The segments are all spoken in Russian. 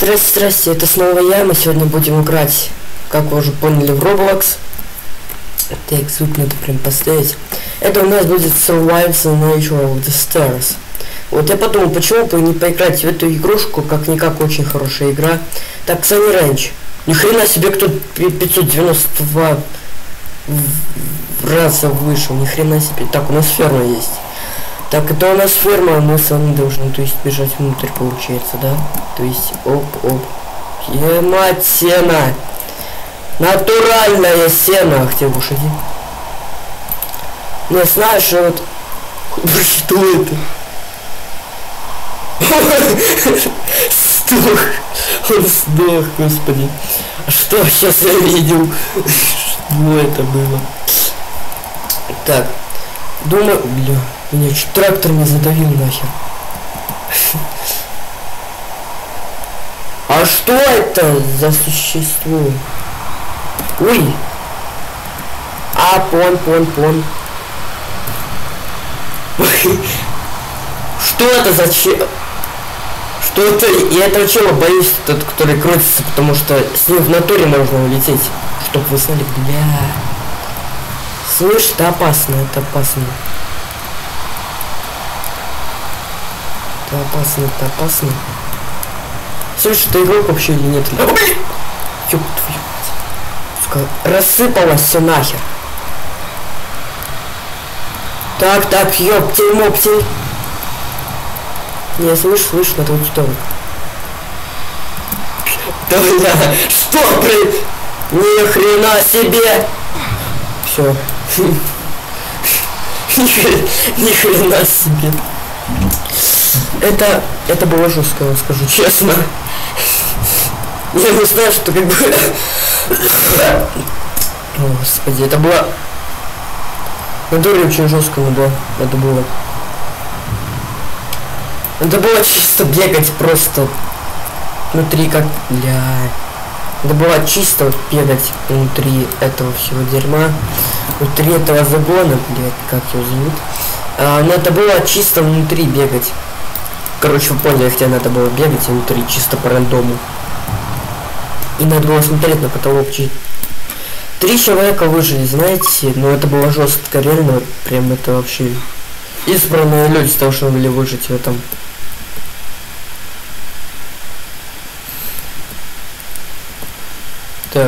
Здрасте, это снова я. Мы сегодня будем играть, как вы уже поняли, в Roblox. Так, звук надо прям поставить. Это у нас будет Survive the Nature of the Stars. Вот я подумал, почему бы не поиграть в эту игрушку, как-никак очень хорошая игра. Так, Sunny Ranch. Ни хрена себе, кто 592 раза вышел, ни хрена себе. Так, у нас ферма есть. Так, это у нас ферма, мы с вами должны, то есть, бежать внутрь, получается, да? То есть, оп. Мать, сено! Натуральное сено! Ах, ты уж иди. Не знаешь, вот... Что это? Сдох! Он сдох, господи. А что сейчас я видел? Что это было? Так. Думаю... Бля, меня чуть трактор не задавил нахер. А что это за существо? Ой! А, пон. Что это за че... Что это? Я этого чела боюсь, тот, который крутится, потому что с ним в натуре можно улететь. Чтоб вы знали, бля. Слышь, это опасно, это опасно. Это опасно. Слышь, это игрок вообще или нет? Ёб твою мать. Рассыпалось все нахер. Так, ёптель. Не, слышь, надо вот сюда. Да бля, что ни хрена себе. Все. Ни хрена себе. Это было жестко, я скажу честно. Я не знаю, что как бы... О, господи, это было... На дуре очень жестко, но да, это было... Это было чисто бегать просто внутри как... Бля... Это было чисто бегать внутри этого всего дерьма. Внутри этого загона, блядь, как его зовут. Но это было чисто внутри бегать. Короче, вы поняли, где надо было бегать внутри, чисто по рандому. И надо было смотреть на потолок. 3 человека выжили, знаете, но это было жестко, реально, прям это вообще избранные люди должны были выжить в этом. Так.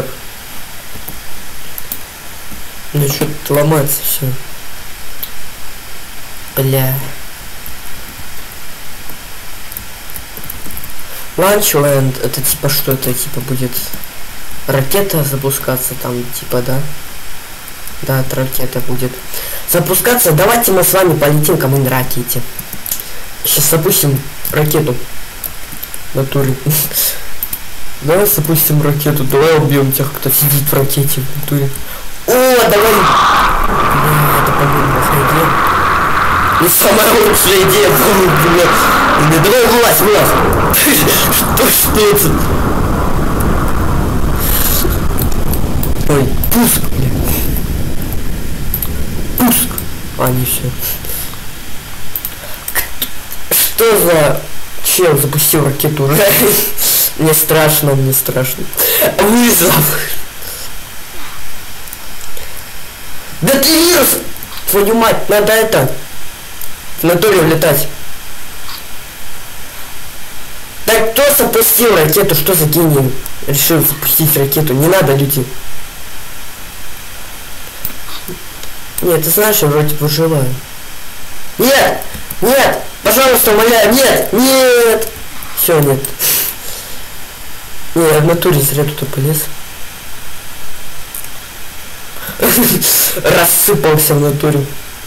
Ну что-то ломается все. Бля. Launchland, это типа что? Это типа будет ракета запускаться там, типа, да? Да, это ракета будет запускаться. Давайте мы с вами полетим ко мне на ракете. Сейчас запустим ракету. Натуре. Давай запустим ракету. Давай убьем тех, кто сидит в ракете в натуре. О, давай! Бля, это, по-моему, плохая идея. Не самая лучшая идея, бля. Давай вылазь. Что это? Ой, пуск, бля. Пуск. А, не все. Что за чел запустил ракету уже? Мне страшно. Вызов. Да ты вирус! Твою мать, надо это... В натуре улетать. Так кто запустил ракету? Что за гений? Решил запустить ракету. Не надо, люди. Нет, ты знаешь, я вроде выживаю. Нет! Пожалуйста, умоляю, нет! Все, нет. Не, я в натуре зря туда полез. Рассыпался в натуре.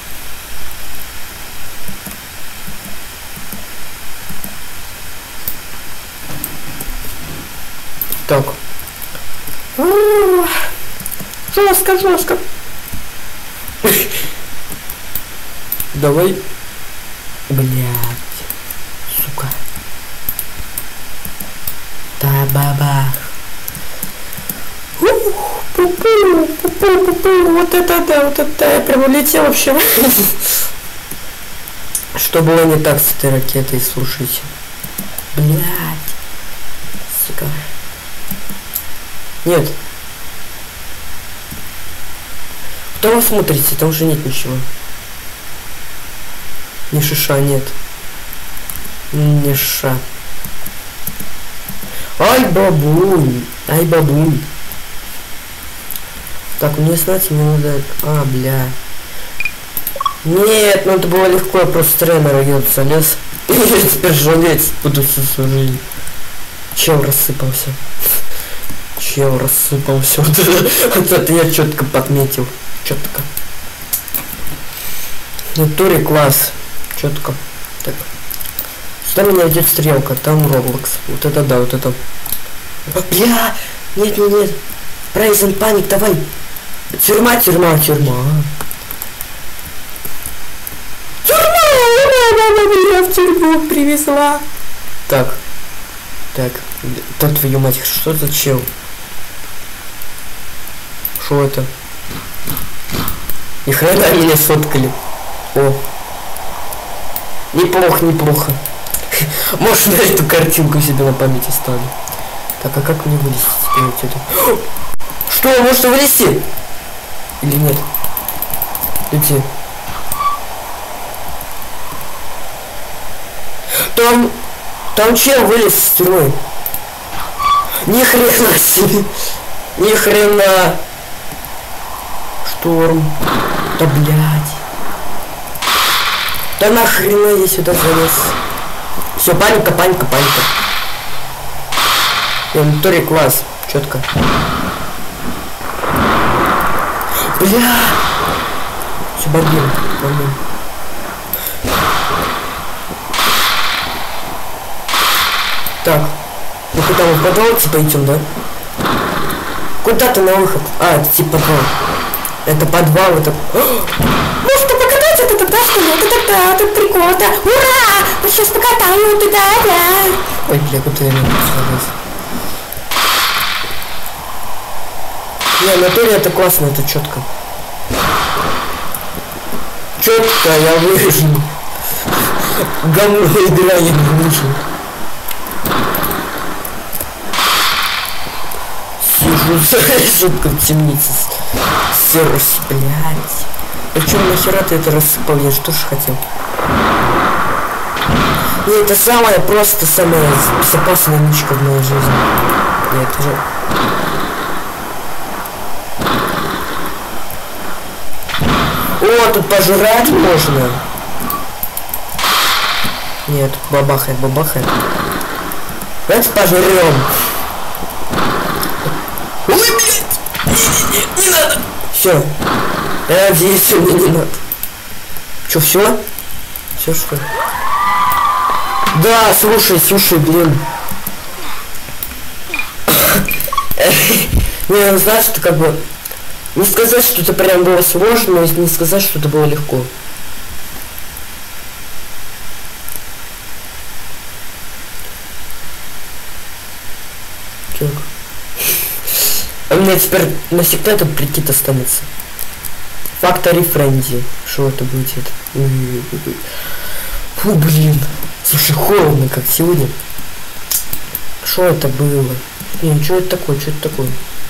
Так. Жестко. Давай. Блядь. Сука. Та-бабах. Вот это да, вот это я прям улетел вообще. Что было не так с этой ракетой, слушайте. Блядь. Нет. Кто вы смотрите? Там уже нет ничего. Ни шиша нет. Ни ша. Ай, бабунь. Ай, бабунь. Так, мне, знаете, мне надо... А, бля. Нет, ну это было легко, я просто тренер идет залез. И я теперь жалеть буду всю свою жизнь. Чел рассыпался. Чел рассыпался. Вот это я четко подметил. Четко. Натуре класс. Четко. Так. Сюда меня идет стрелка, там Roblox. Вот это да, вот это. Бля! Нет, нет, нет. Прайзен паник, давай. Тюрьма, тюрьма, тюрьма. Меня в тюрьму привезла. Так. Так. Да твою мать, что за чел? Что это? Ни хрена меня сфоткали. О. Неплохо, неплохо. Может, на эту картинку себе на память оставлю. Так, а как мне вылезти теперь отсюда? Что, может вылезти? Или нет? Где? Там чел вылез с тюрьмы. Ни хрена себе. Ни хрена. Шторм. Да блядь. Да нахрена я сюда залез. Все, паника, паника, паника. Инвентарь класс. Четко. Бля. Все, бомбим, бомбим. Так. Ну куда мы в подвал типа идем, да? Куда ты на выход? А, это типа подвал. Это подвал, это... Может, покататься это тогда, что ли? Это тут прикол, да? Ура! Мы сейчас покатаем туда, да. Ой, бля, куда я не могу. Не, натуре это классно, это четко. Четко я выжил. Говно игра, я не выжил. Сижу жутко в темнице. Сервис, блядь. Причем нахера ты это рассыпал? Я же тоже хотел. И это самая просто самая безопасная нычка в моей жизни. Нет, это же... О, тут пожрать можно. Нет, бабахает, бабахает. Давайте пожрем. Ой, блядь! Не надо! Все. Я надеюсь, мне не надо. Че, все? Все, что ли? Да, слушай, блин. Не, знаешь, что как бы... Не сказать, что это прям было сложно, но не сказать, что это было легко. Так. А у меня теперь навсегда этот прикид останется. Factory Frenzy. Что это будет? Фу, блин. Слушай, холодно, как сегодня. Что это было? Не, что это такое? Что это такое?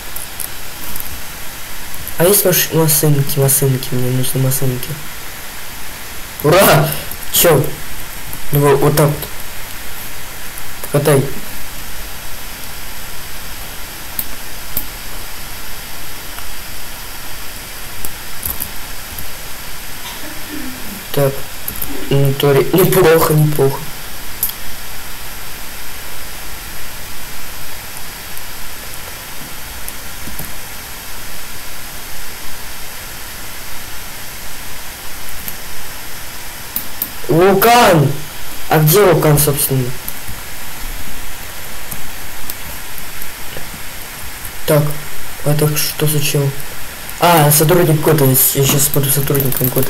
А есть машинки, мне нужны машинки. Ура! Чё? Давай вот так вот. Катай. Так. Неплохо, неплохо. Вулкан! А где вулкан, собственно? Так, это что за чел? А, сотрудник кода. Я сейчас буду сотрудником кода.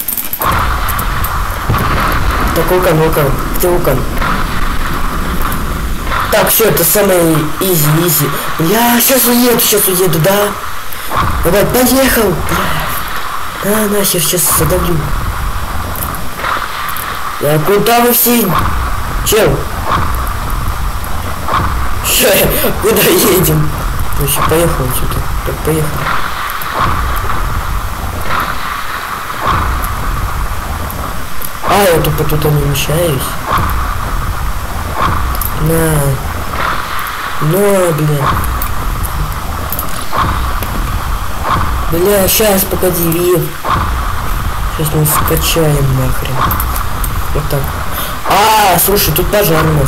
Так, вулкан. Где вулкан? Так, все, это самое изи. Я сейчас уеду, да? Давай, поехал! Да, нахер, сейчас задавлю. А куда вы все? Чел? Куда едем? Короче, поехал что-то. Так, поехал. А, я тупо тут не вмещаюсь. На, бля. Бля, сейчас, погоди, Вив. Сейчас мы скачаем нахрен. Вот так. А, слушай, тут пожар у нас.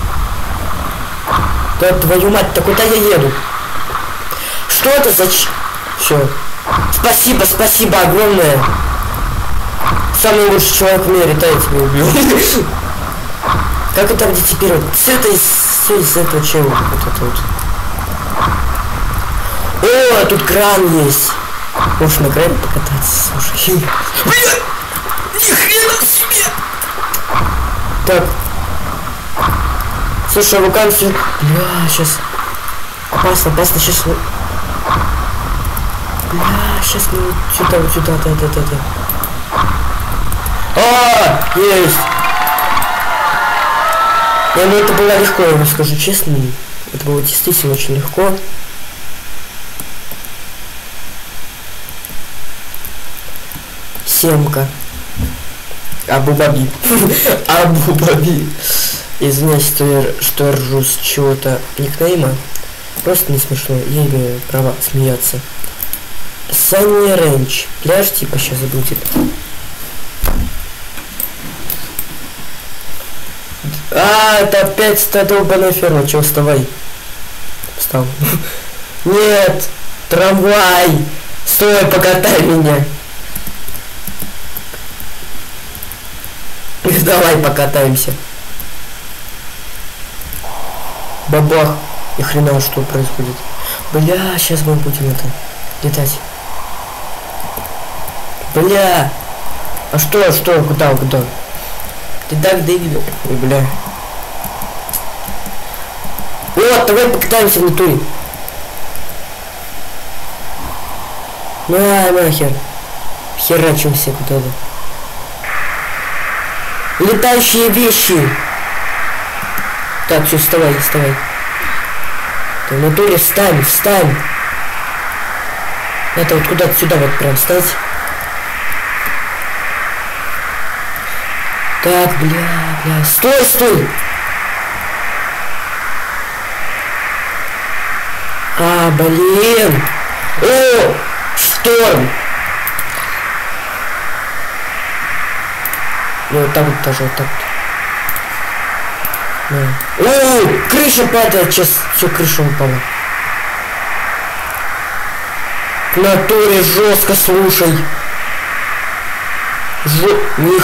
Да твою мать, так куда я еду? Что это за Все. Спасибо, спасибо огромное. Самый лучший человек в мире, да, я тебя убью. Как это где теперь? Вот с этого чего? Вот это вот. О, тут кран есть. Можешь на кране покататься, слушай. Бля! Ни хрена себе! Так. Слушай, рукам все. Бля, сейчас. Опасно, опасно, сейчас. Бля, сейчас мы вот сюда, да. А, есть! Я, ну это было легко, я вам скажу честно. Это было действительно очень легко. Семка. Абу-Баби. Абу-Баби. Извиняюсь, что я ржу с чего-то никнейма. Просто не смешно. Я имею право смеяться. Санни Рэнч. Пляж типа сейчас будет. А, это опять та долбаная ферма. Чего, вставай. Встал. Нет. Трамвай. Стой, покатай меня. Давай покатаемся. Бабах. И хрена что происходит. Бля, сейчас мы будем это летать. Бля. А что, куда? Ты так дебил. Ой, бля. Вот, давай покатаемся в натуре. Нахер. Херачимся куда-то. Летающие вещи. Так, все, вставай. В натуре встань. Это вот куда-то сюда вот прям встать. Так, бля. Стой! А, блин. О, шторм. Ну, вот так вот тоже, вот так вот. Да. О, крыша падает, сейчас все, крыша упала. В натуре жестко, слушай. Ни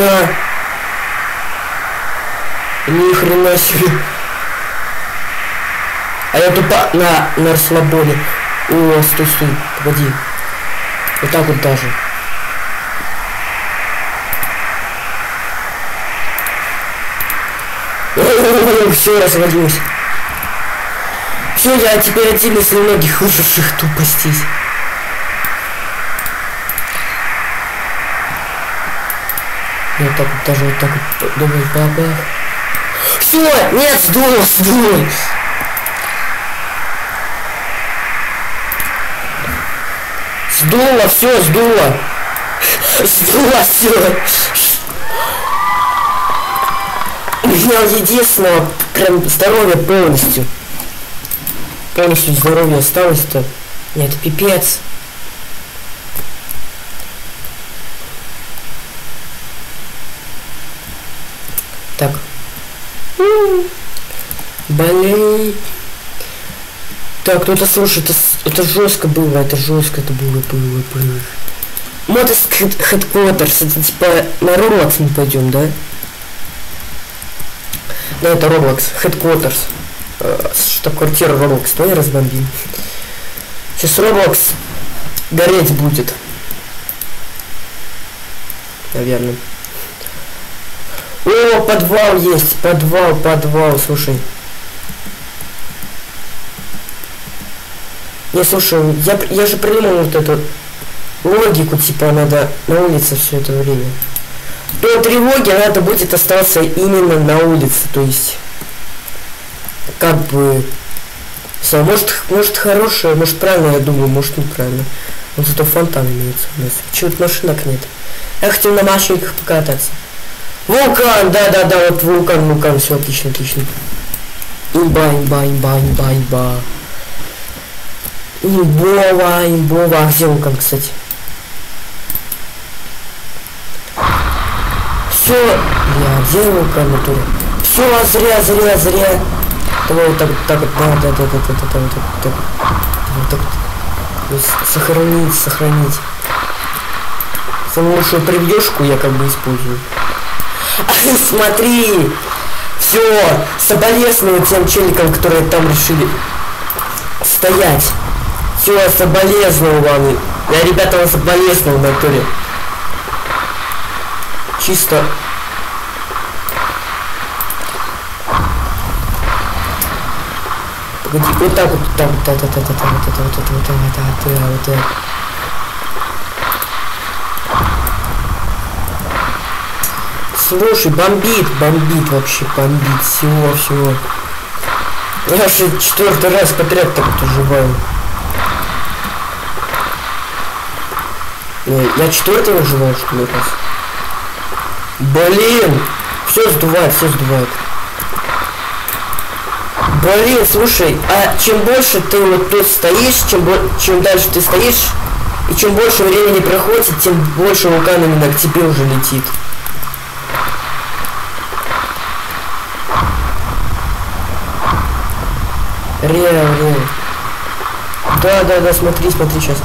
хрена себе. А я тупо на расслабоне. О, стой, погоди. Вот так вот даже. Все, развалилось. Все, я теперь один из многих выживших тупостей. Вот так вот, даже вот так вот. Давай, бабах. Все, нет, сдуло. Сдуло, все. Сдуло, все. У меня единственного прям здоровья полностью. Полностью здоровье осталось-то. Нет, это пипец. Так. Блин. Так, кто-то слушает, это жестко было, это было. Вот из Headquarters, это типа на Roblox мы пойдем, да? Да, это Roblox, Headquarters. Штаб-квартира Roblox, давай разбомбим. Сейчас Roblox гореть будет. Наверное. О, подвал есть, подвал, слушай. Не, слушай, я же придумал вот эту логику, типа надо на улице все это время. До тревоги надо будет остаться именно на улице, то есть как бы Может хорошее, может правильно, я думаю, может неправильно. Но зато фонтан имеется у нас. Чего-то машинок нет. Я хотел на машинках покататься. Вулкан, да, вот вулкан, все отлично. Имба. Имбова. А где вулкан, кстати? Все, где вулкан, натуре? Все, зря. Давай вот так, да. Вот так. Сохранить. Самую лучшую превьюшку я как бы использую. Смотри! Все! Соболезную тем челикам, которые там решили стоять. Все, соболезную вам. Я, ребята, вас соболезную в натуре. Чисто. Погоди, вот так вот. Вот. Слушай, бомбит вообще, всего. Я же 4-й раз подряд так вот уживаю. Я 4-й уживал, что ли, раз? Блин! Все сдувает. Блин, слушай, а чем больше ты вот тут стоишь, чем дальше ты стоишь, и чем больше времени проходит, тем больше вулкан именно к тебе уже летит. Реал. Да, смотри сейчас.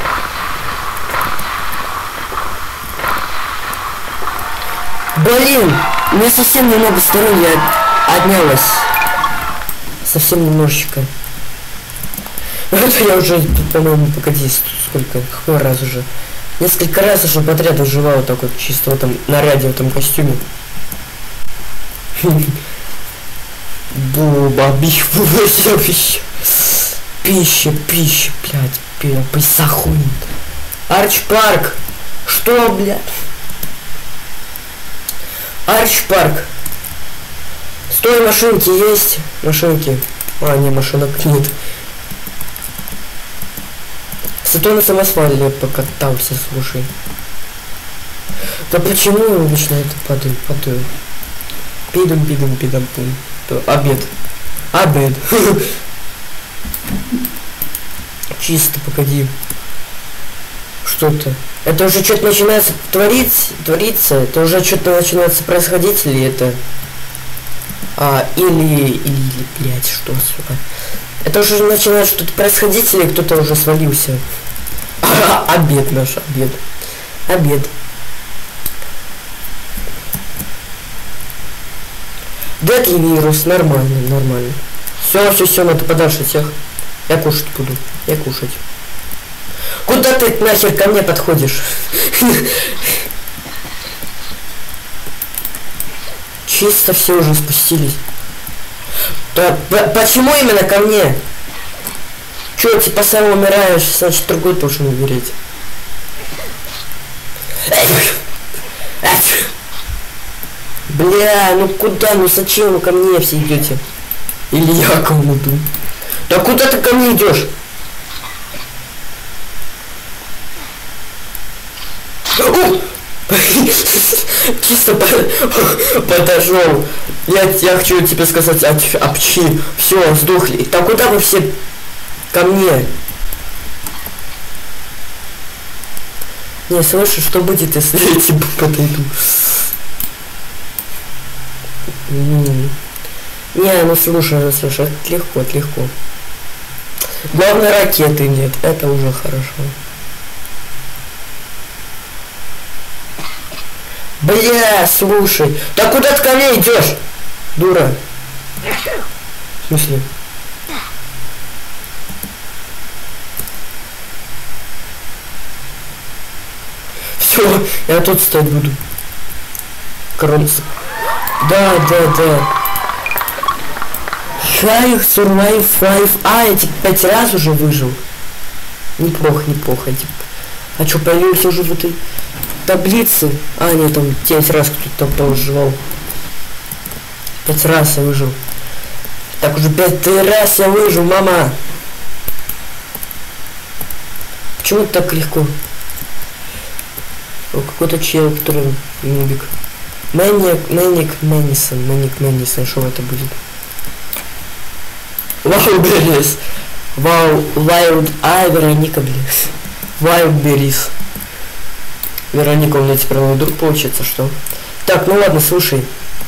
Блин, у меня совсем немного здоровья отнялось. Совсем немножечко. Это я уже, по-моему, погоди, какой раз уже. Несколько раз уже подряд уживал вот так вот, чисто в этом наряде, в этом костюме. Пища, блядь, писахун. Арчпарк. Что, блядь? Арчпарк. Стой, машинки есть? Машинки. А, не, машинок нет. Зато на самосвале покатался, слушай. Да почему я вечно это падаю? Пидом. Обед. Чисто, погоди. Что-то. Это уже что-то начинается твориться. Это уже что-то начинается происходить, или это... Или, блядь, что, сука. Это уже начинает что-то происходить, или кто-то уже свалился. Обед. Дедли вирус, нормально. Все, надо подальше всех. Я кушать буду. Куда ты нахер ко мне подходишь? Чисто все уже спустились. Да, почему именно ко мне? Че, типа сам умираешь, значит другой должен умереть. Бля, ну куда, ну зачем вы ко мне все идете? Или я к кому иду? Да куда ты ко мне идешь? Чисто подошел. Я хочу тебе сказать, апчи, все, сдохли. Так куда вы все ко мне? Не, слушай, что будет, если я тебе подойду? Не, ну слушай, это легко. Главное, ракеты нет, это уже хорошо. Бля, слушай, да куда ты ко мне идешь, дура? В смысле? Все, я тут стоять буду. Кронцы. Да. Шайх Survive 5. Я типа 5 раз уже выжил. Неплохо. А что, появился уже в этой таблице? Нет, там 9 раз кто-то там выживал. 5 раз я выжил. Так уже 5 раз я выжил, мама. Почему так легко? О, какой-то чел, который нубик. Мэник Мэнисон, что это будет? Wildberries. Вероника, блин. Wildberries. Вероника, у меня теперь новый друг получится, что? Так, ну ладно, слушай.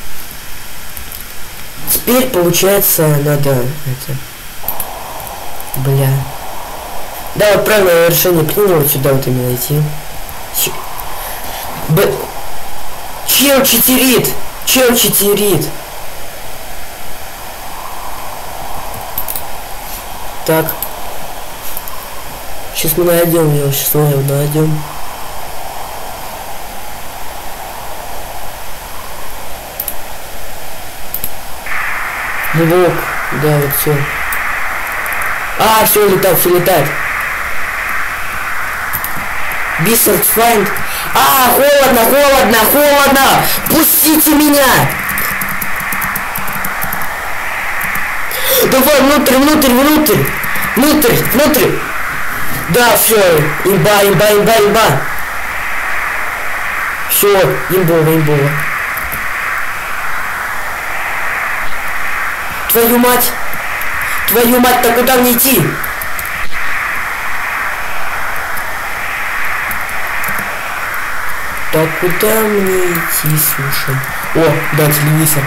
Теперь, получается, надо это... Бля. Да, вот правильное решение принял, вот сюда вот именно идти. Чел читерит! Чел читерит! Так. Сейчас мы найдем его, сейчас мы его найдем. Блок, да, вот все. А, все летает, все летает. Бисерт файнд. А, холодно, холодно, холодно! Пустите меня! Давай, внутрь, внутрь, внутрь! Внутрь, внутрь! Да, все, имба, имба, имба, имба! Все, имбово, имбово. Твою мать! Твою мать, так куда мне идти? Так куда мне идти, слушай? О, да, телевизор.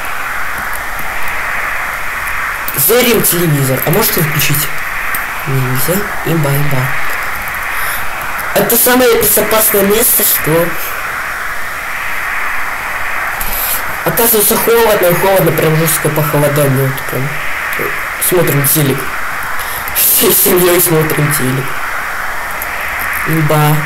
Зарим телевизор. А можете включить? Нельзя. Имба, имба. Это самое безопасное место, что... Оказывается, холодно, холодно, прям жестко похолодание. Вот прям. Смотрим телек. Всей семьей смотрим телек. Имба.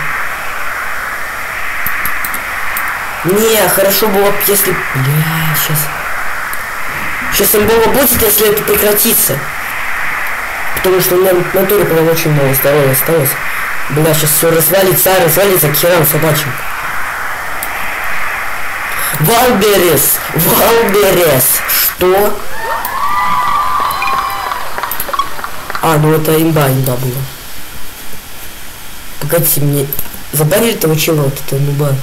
Не, хорошо было бы, если... Бля, сейчас... Сейчас имбово будет, если это прекратится. Потому что у меня в натуре прям очень мало здоровья осталось. Бля, сейчас все развалится к херам собачьим. Валберес! Валберес! Что? А, ну это имба была. Погодите, мне... Забанили того чела, вот это нуба.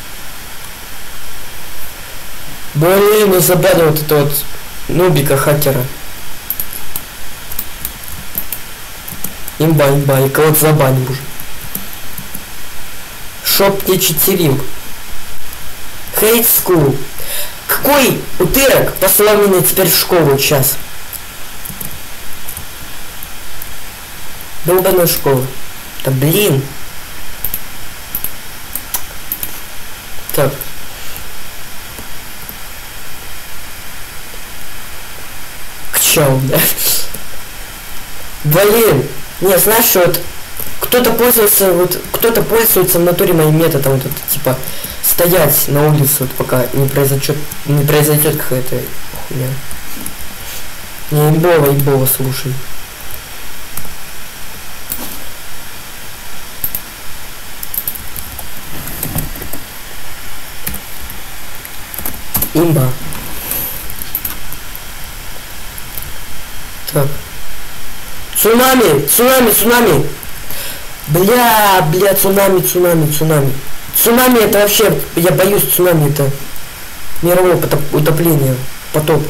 Блин, ну забанил вот это вот нубика хакера. Имба, имба, и кого-то забанил уже. Шоп не читерил. Hate School. Какой утырок послал меня теперь в школу сейчас? Долбаная школа. Да блин. Так. К чему, да? Блин. Не, знаешь, что вот кто-то пользуется в натуре моим методом, вот это, типа, стоять на улице, вот пока не произойдет какая-то хуйня. Не, имбово, слушай. Имба. Так. Цунами! Цунами! Цунами! Бля, цунами! Цунами это вообще, я боюсь цунами, это мировое утопление, потоп.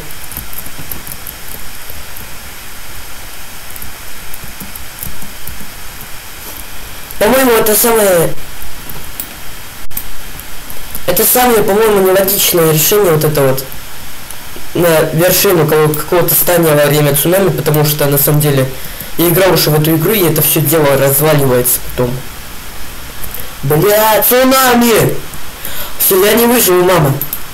По-моему, это самое, по-моему, нелогичное решение вот это вот на вершину какого-то здания во время цунами, потому что на самом деле я играл уже в эту игру, и это все дело разваливается потом. Бля, цунами! Все, я не выживу, мама.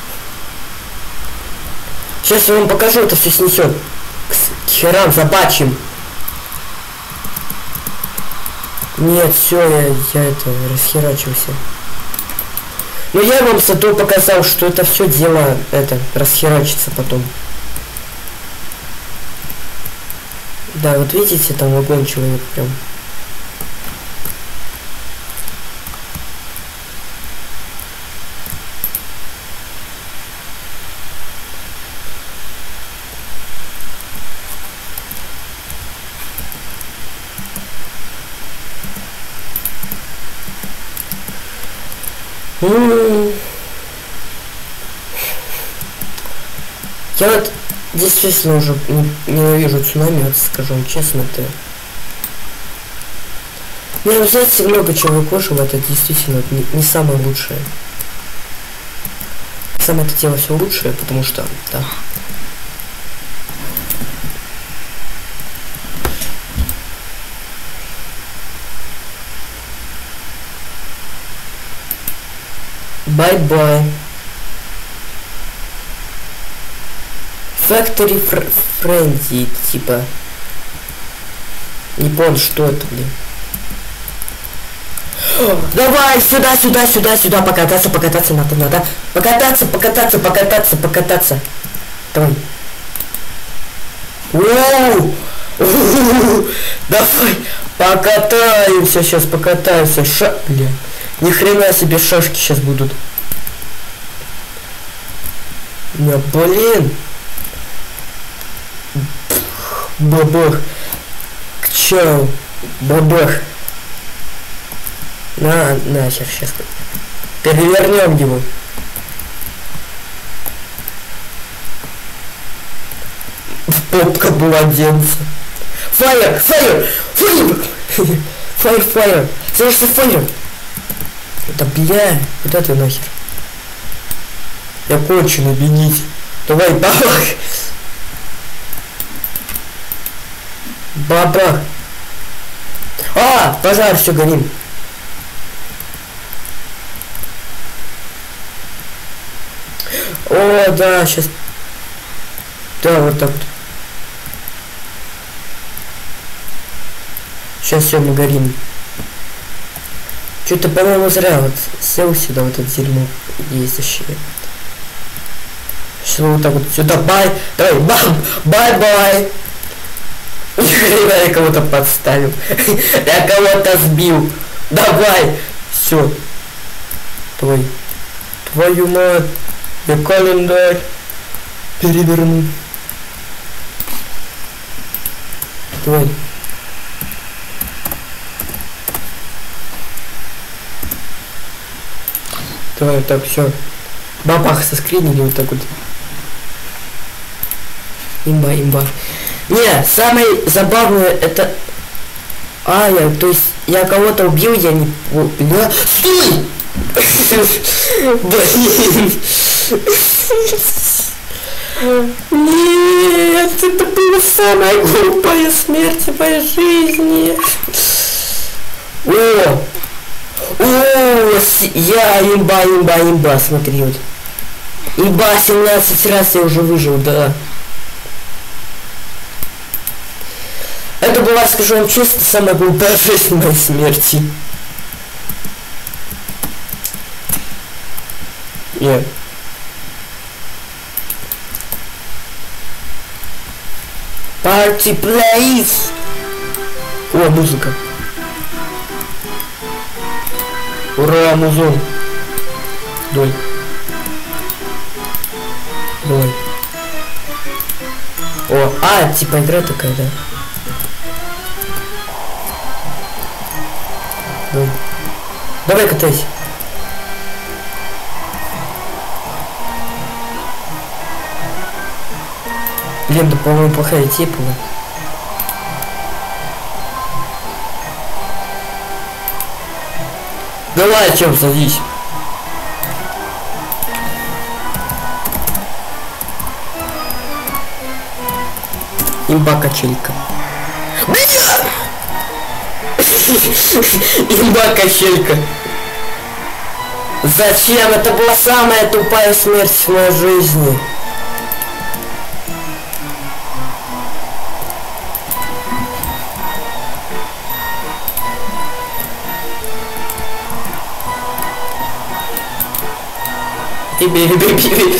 Сейчас я вам покажу, это все снесет. К херам забачим. Нет, все, я это расхерачился. Но я вам зато показал, что это все дело это расхерачится потом. Да, вот видите, там вагон человек прям. Я вот действительно уже ненавижу цунами, вот скажу вам честно, это... Ну, вы знаете, много чего выкошил, это действительно не самое лучшее. Самое это дело все лучшее, потому что, да. Bye-bye. Factory Frenzy, типа. Не понял, что это, блин. Давай, сюда, покататься надо. Покататься. Давай. Воу! Давай, покатаемся, сейчас покатаемся. Бля. Ни хрена себе шашки сейчас будут. Да, блин. Бабах. К чау. Бабах. Нахер сейчас. Перевернем его. Попка младенца. Фаер! Слышишь, фаер! Да бля, куда ты нахер? Я конченый, бегите. Давай, бабах! Бабах! А, пожар, все, горим. О, да, сейчас. Да, вот так вот. Сейчас все, мы горим. Что-то, по-моему, зря вот сел сюда, вот это дерьмо ездящее. Сейчас вот так вот сюда, давай, бай-бай. Я кого-то подставил. Я кого-то сбил. Давай. Все. Твою мать. Я календарь переверну. Давай. Давай, так, все. Бабах соскринили вот так вот. Имба. Не, самое забавное это... то есть я кого-то убил, я не... Бля... Стой! Блин! Нет, это была самая глупая смерть в моей жизни. Я имба, смотри вот. Имба, 17 раз я уже выжил, да. Это была, скажу вам честно, самая глупая жизнь моей смерти. Нет. Party place. О, музыка. Ура, музон. Давай. О, типа игра такая, да. Давай катайся. Блин, да, по-моему, плохая идея была. Давай, чем садись. Имба качелька. Имба качелька. Зачем? Это была самая тупая смерть в моей жизни. Биби.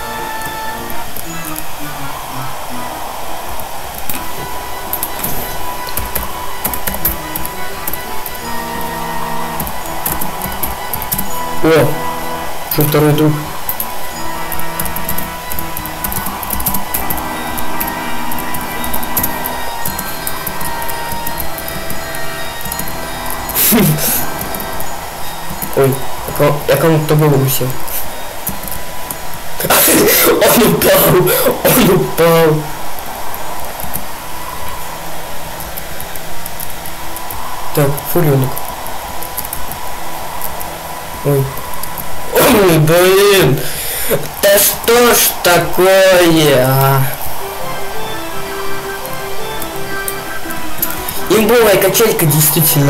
О, что второй друг? Ой, Я кому-то голову сел. Он упал! Он упал! Так, фуренок. Ой. Ой, блин! Да что ж такое, а? Имбовая качелька, действительно.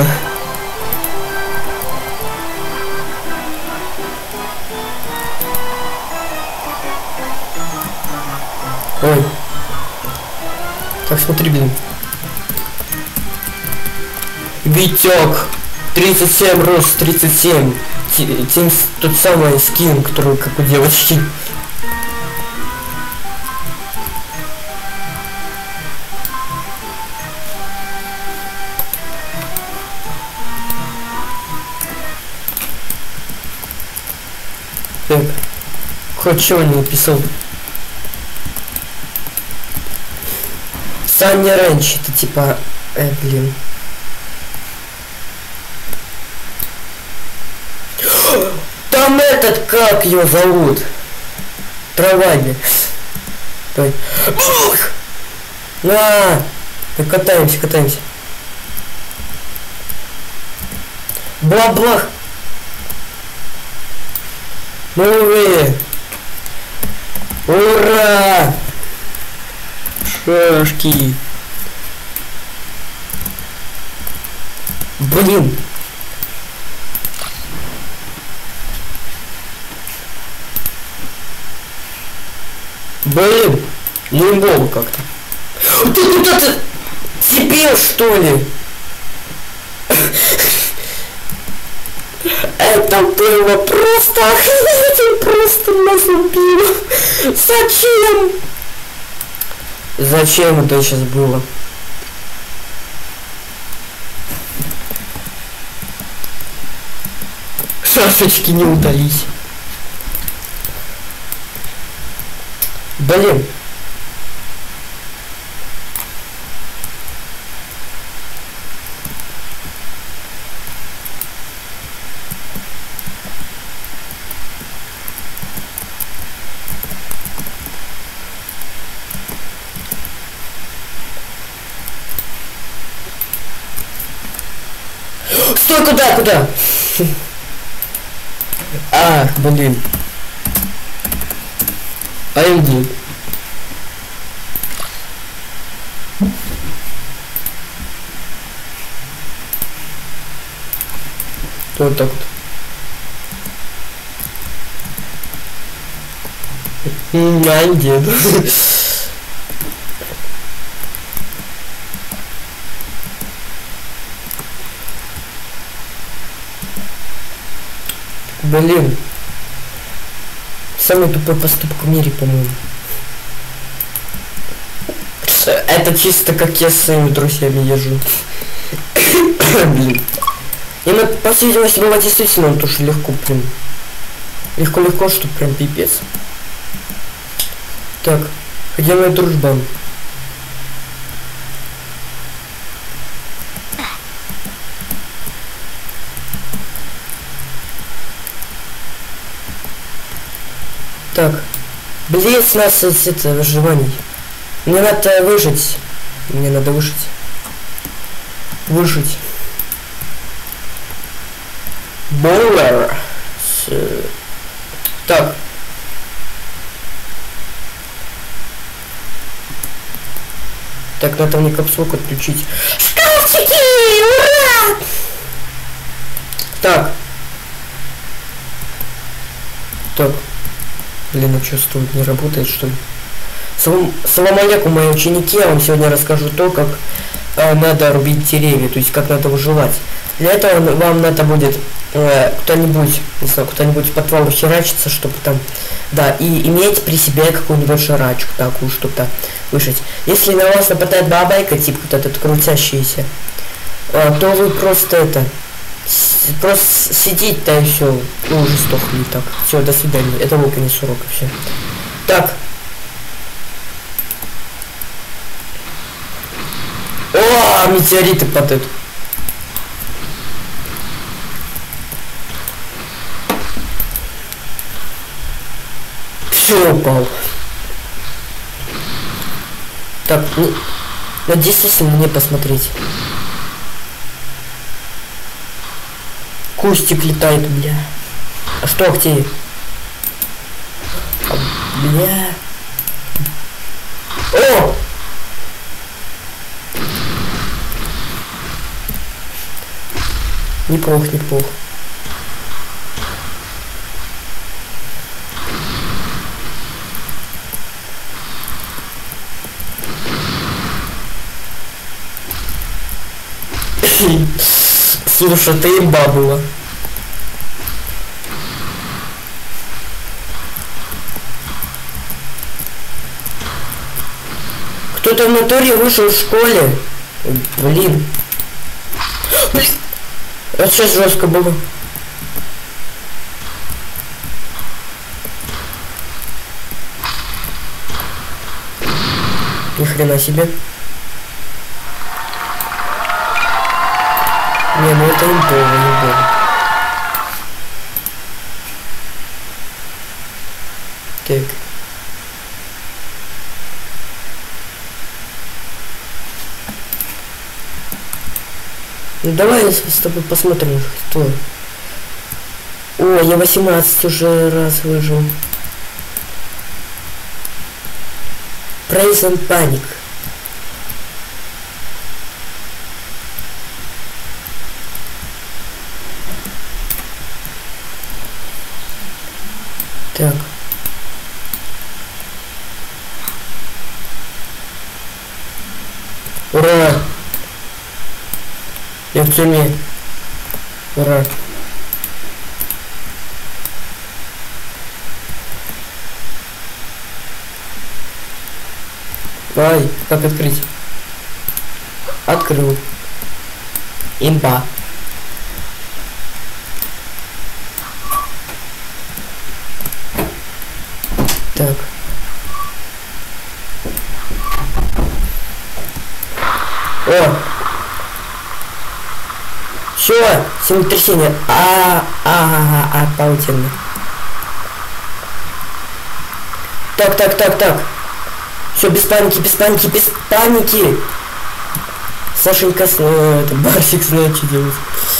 Ой. Так, смотри, блин. Витек. 37 рост, 37. Тот самый скин, который как у девочки. Так. Хоть чего не написал. Саня Рэнч, это типа... блин. Там этот, как его зовут? Травами. Давай. На! Так катаемся, катаемся. Бла-бла. Ну вы. Ура! Шашки. Блин. Блин, не имбово как-то. Ты куда-то дебил, что ли? Это было просто охренеть, просто нас убил. Зачем? Зачем это сейчас было? Шашечки не удались. Блин. Стой, куда, куда? Ах, блин. Пойди. Вот так вот. Ай, блин. Самый тупой поступок в мире, по-моему. Это чисто как я с своими друзьями езжу. Блин. И по всей видимости было действительно он тоже легко, прям. Легко-легко, что прям пипец. Так, где мой дружбан? Так, близ нас это выживание. Мне надо выжить. Мне надо выжить. Выжить. Бойлер. Так. Так, надо мне капсулку отключить. Шкафчики! Ура! Так. Так. Блин, а чувствую, не работает, что ли? Салам алейкум, мои ученики, я вам сегодня расскажу то, как надо рубить деревья, то есть как надо выживать. Для этого вам надо будет кто-нибудь, не знаю, кто-нибудь в подвал херачиться, чтобы там, да, и иметь при себе какую-нибудь жрачку такую, чтобы там выжить. Если на вас нападает бабайка, типа вот этот крутящийся, то вы просто просто сидеть-то и все, уже сдохли так. Все, до свидания. Это был конец урока, все. Так. О, метеориты падают. Все, упал. Так, надо действительно мне посмотреть. Кустик летает, бля. А что, где? Бля. О! Неплохо, неплохо. Слушай, ты имба была. Кто-то в натуре вышел в школе. Блин. Блин. Это сейчас жестко было. Ни хрена себе. Не, ну это импово. Так. Ну давай с тобой посмотрим, кто. О, я 18 уже раз выжил. Praise and Panic. Так. Ура! Я в тюрьме. Ура! Ай, как открыть? Открыл. Имба. Так. О! Все, землетрясение. Паутина. Так. Все, без паники. Сашенька, это Барсик знает, что делать.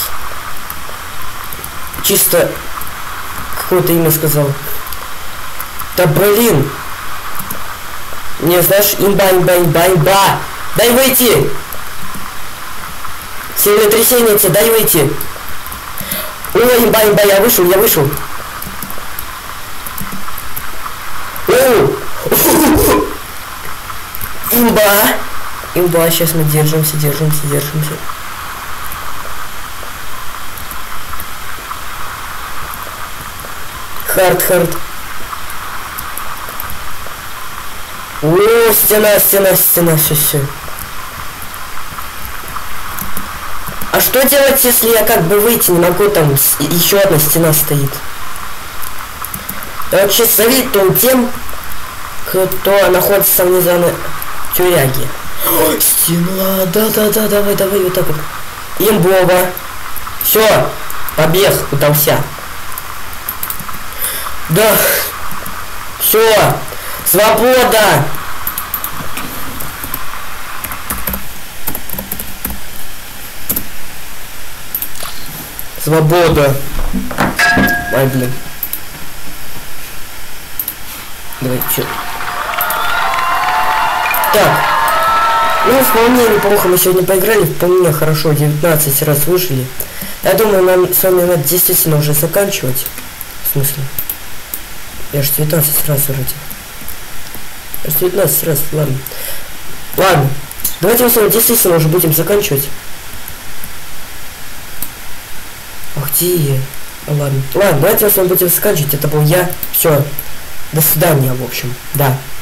Чисто какое-то имя сказал. Да блин. Не, знаешь, имба. Дай выйти. Землетрясение, дай выйти. Ой, имба, я вышел. Имба, сейчас мы держимся. Хард. О, стена, все. А что делать, если я как бы выйти не могу, там еще одна стена стоит? Я вообще советую тем, кто находится внизу на тюряге. О, стена, да, давай, вот так вот. Имбова. Все, побег, удался. Да. Все, свобода. Свобода. Ай, блин. Давай, чё? Так. Ну, вполне неплохо мы сегодня поиграли. Вполне хорошо. 19 раз вышли. Я думаю, нам с вами надо действительно уже заканчивать. В смысле? Я же 19 раз вроде. Я же 19 раз, ладно. Давайте мы с вами действительно уже будем заканчивать. Ах ты. Ладно, давайте мы с вами будем заканчивать. Это был я. Все. До свидания, в общем. Да.